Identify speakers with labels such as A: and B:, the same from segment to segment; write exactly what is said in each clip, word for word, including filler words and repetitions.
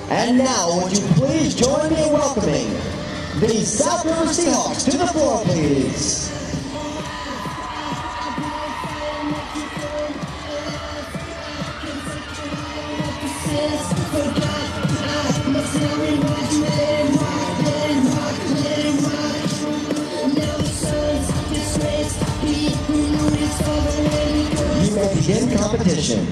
A: And now, would you please join me in welcoming the South River Seahawks to the floor, please. You may begin competition.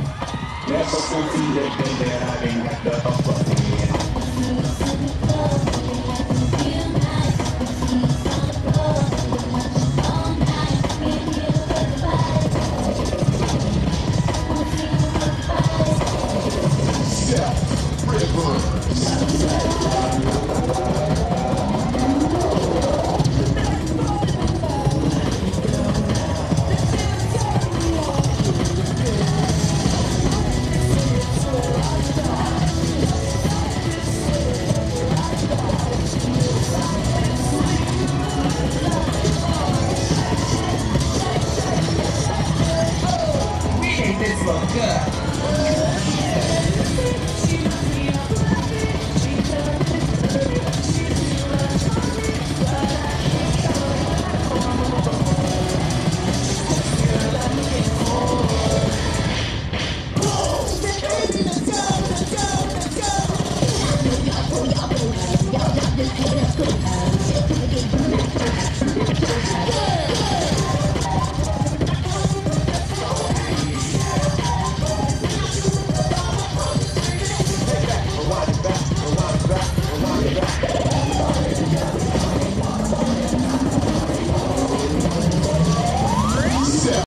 B: Never could see the day that I ain't got the upper hand.